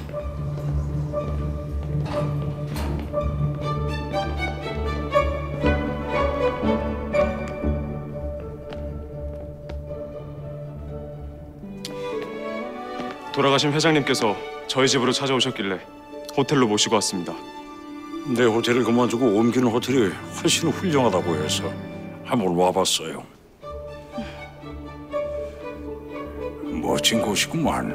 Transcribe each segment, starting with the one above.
돌아가신 회장님께서 저희 집으로 찾아오셨길래 호텔로 모시고 왔습니다. 내 호텔을 그만두고 옮기는 호텔이 훨씬 훌륭하다고 해서 한번 와봤어요. 멋진 곳이구만.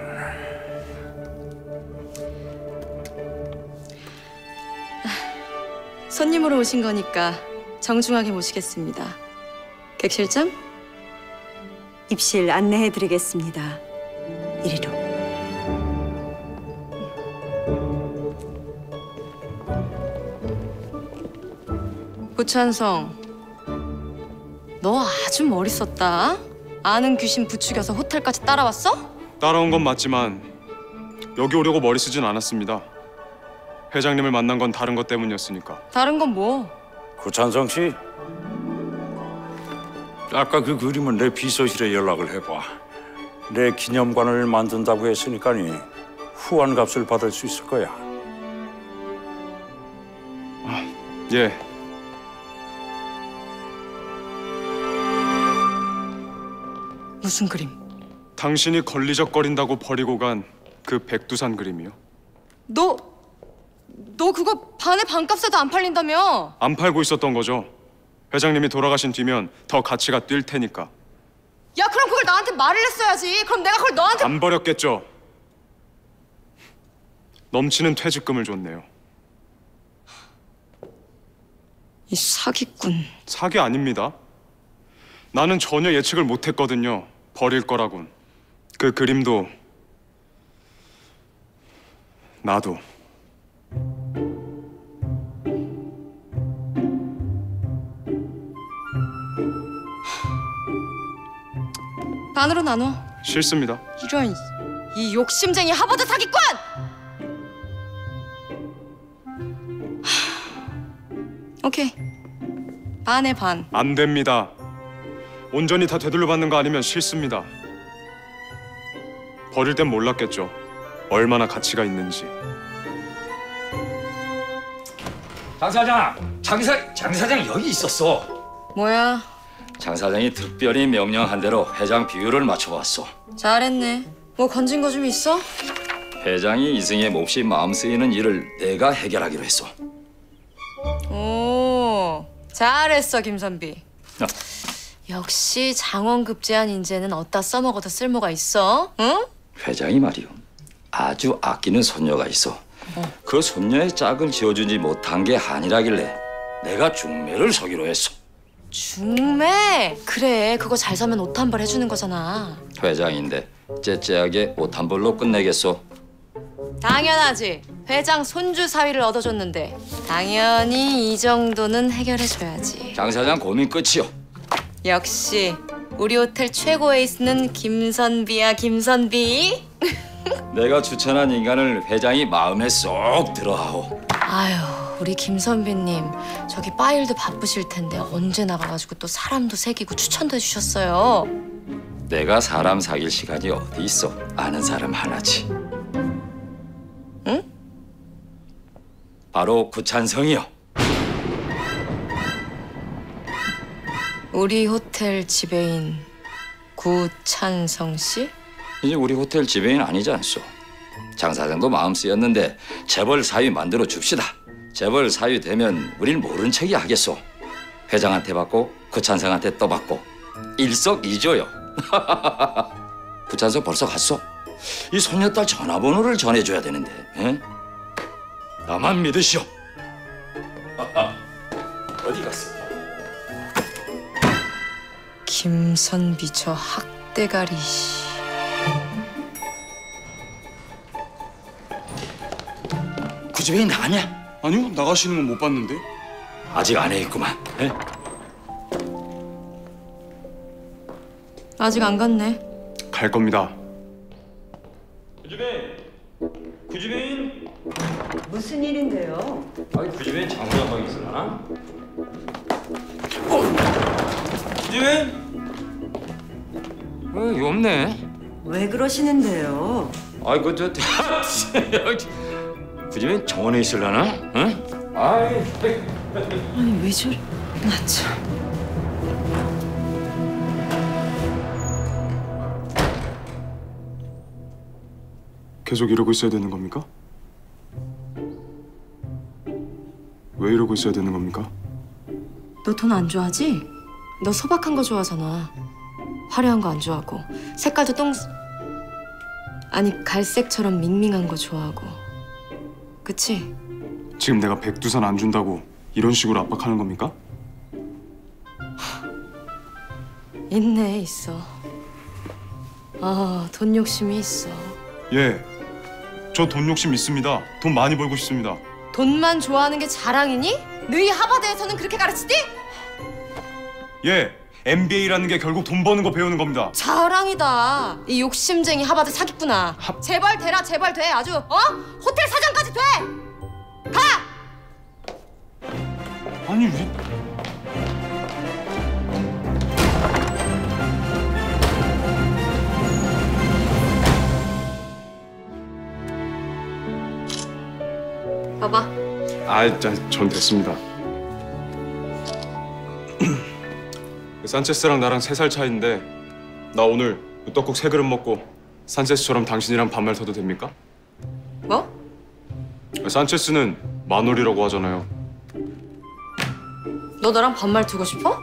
손님으로 오신 거니까 정중하게 모시겠습니다. 객실장? 입실 안내해드리겠습니다. 이리로. 부찬성, 너 아주 머리 썼다. 아는 귀신 부추겨서 호텔까지 따라왔어? 따라온 건 맞지만 여기 오려고 머리 쓰진 않았습니다. 회장님을 만난 건 다른 것 때문이었으니까. 다른 건 뭐? 구찬성 씨, 아까 그 그림은 내 비서실에 연락을 해봐. 내 기념관을 만든다고 했으니까니 후한 값을 받을 수 있을 거야. 예. 무슨 그림? 당신이 걸리적거린다고 버리고 간 그 백두산 그림이요. 너 그거 반에 반값에도 안 팔린다며? 안 팔고 있었던 거죠. 회장님이 돌아가신 뒤면 더 가치가 뛸 테니까. 야, 그럼 그걸 나한테 말을 했어야지. 그럼 내가 그걸 너한테... 안 버렸겠죠. 넘치는 퇴직금을 줬네요. 이 사기꾼. 사기 아닙니다. 나는 전혀 예측을 못했거든요. 버릴 거라곤. 그 그림도 나도. 반으로 나눠. 싫습니다. 이런 이 욕심쟁이 하버드 사기꾼! 오케이. 반에 반. 안 됩니다. 온전히 다 되돌려 받는 거 아니면 싫습니다. 버릴 땐 몰랐겠죠. 얼마나 가치가 있는지. 장 사장! 장 사장 여기 있었어. 뭐야? 장 사장이 특별히 명령한 대로 회장 비율을 맞춰봤어. 잘했네. 뭐 건진 거 좀 있어? 회장이 이승의 몹시 마음 쓰이는 일을 내가 해결하기로 했어. 오, 잘했어, 김선비. 역시 장원급제한 인재는 어디다 써먹어도 쓸모가 있어, 응? 회장이 말이요, 아주 아끼는 손녀가 있어. 그 손녀의 짝을 지어주지 못한 게 아니라길래 내가 중매를 서기로 했어. 중매? 그래, 그거 잘 사면 옷 한 벌 해주는 거잖아. 회장인데 째째하게 옷 한 벌로 끝내겠어. 당연하지. 회장 손주 사위를 얻어줬는데 당연히 이 정도는 해결해줘야지. 장 사장 고민 끝이요. 역시 우리 호텔 최고 에이스는 김선비야, 김선비. 내가 추천한 인간을 회장이 마음에 쏙 들어하오. 아유, 우리 김선비님 저기 파일도 바쁘실 텐데 언제 나가가지고 또 사람도 새기고 추천도 해주셨어요. 내가 사람 사귈 시간이 어디 있어. 아는 사람 하나지. 응? 바로 구찬성이요. 우리 호텔 지배인 구찬성 씨? 이제 우리 호텔 지배인 아니지 않소. 장 사장도 마음 쓰였는데 재벌 사위 만들어 줍시다. 재벌 사위 되면 우린 모른 척이 하겠소. 회장한테 받고 구찬성한테 또 받고 일석이조요. 구찬성 벌써 갔어. 이 손녀딸 전화번호를 전해줘야 되는데. 에? 나만 믿으시오. 어디 갔어? 김선비 저 학대가리. 그 집에 나가냐? 아니요, 나가시는 건 못 봤는데. 아직 안에 있구만. 에? 아직 안 갔네. 갈 겁니다. 구주빈! 무슨 일인데요? 아니 구주빈 장모양방에 있으려나? 구주빈! 여기 없네. 왜 그러시는데요? 아이 그저 굳이 정원에 있으려나? 응? 아이. 아니 왜 저래? 나 참. 계속 이러고 있어야 되는 겁니까? 왜 이러고 있어야 되는 겁니까? 너 돈 안 좋아하지? 너 소박한 거 좋아하잖아. 화려한 거 안 좋아하고 색깔도 아니 갈색처럼 밍밍한 거 좋아하고. 그치? 지금 내가 백두산 안 준다고 이런 식으로 압박하는 겁니까? 있네 있어. 아, 돈 욕심이 있어. 예, 저 돈 욕심 있습니다. 돈 많이 벌고 싶습니다. 돈만 좋아하는 게 자랑이니? 너희 하버드에서는 그렇게 가르치지? 예, MBA라는 게 결국 돈 버는 거 배우는 겁니다. 자랑이다. 이 욕심쟁이 하버드 사기꾼아. 재벌 되라 재벌 돼 아주. 호텔 사장까지 돼. 가! 아니 왜? 봐봐. 전 됐습니다. 산체스랑 나랑 3살 차이인데 나 오늘 떡국 3그릇 먹고 산체스처럼 당신이랑 반말 터도 됩니까? 뭐? 산체스는 마놀이라고 하잖아요. 너 나랑 반말 두고 싶어?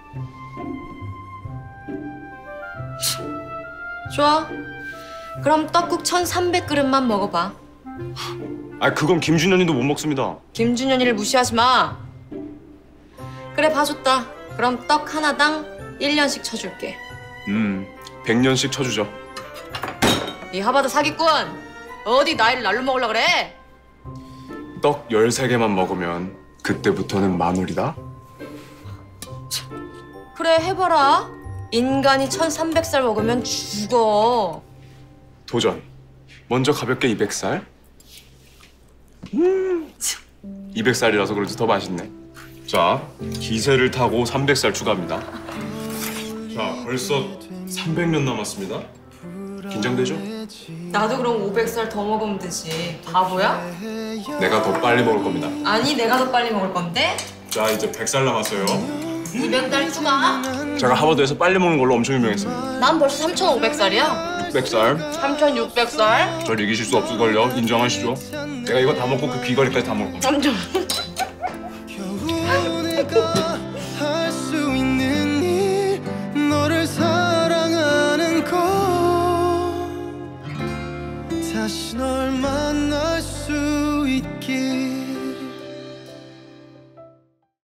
좋아. 그럼 떡국 1,300그릇만 먹어봐. 그건 김준현이도 못 먹습니다. 김준현이를 무시하지 마. 그래 봐줬다. 그럼 떡 하나당 1년씩 쳐줄게. 100년씩 쳐주죠. 이 하버드 사기꾼. 어디 나이를 날로 먹으려 그래? 떡 13개만 먹으면 그때부터는 마놀이다. 그래 해봐라. 인간이 1,300살 먹으면 죽어. 도전. 먼저 가볍게 200살. 200살이라서 그런지 더 맛있네. 자, 기세를 타고 300살 추가합니다. 자, 벌써 300년 남았습니다. 긴장되죠? 나도 그럼 500살 더 먹으면 되지. 바보야? 내가 더 빨리 먹을 겁니다. 아니 내가 더 빨리 먹을 건데. 자, 이제 100살 남았어요. 200달 추가. 제가 하버드에서 빨리 먹는 걸로 엄청 유명했습니다. 난 벌써 3,500살이야. 600살. 3,600살. 절 이기실 수 없을걸요. 인정하시죠? 내가 이거 다 먹고 그 귀걸이까지 다 먹을 겁니다. 3,000.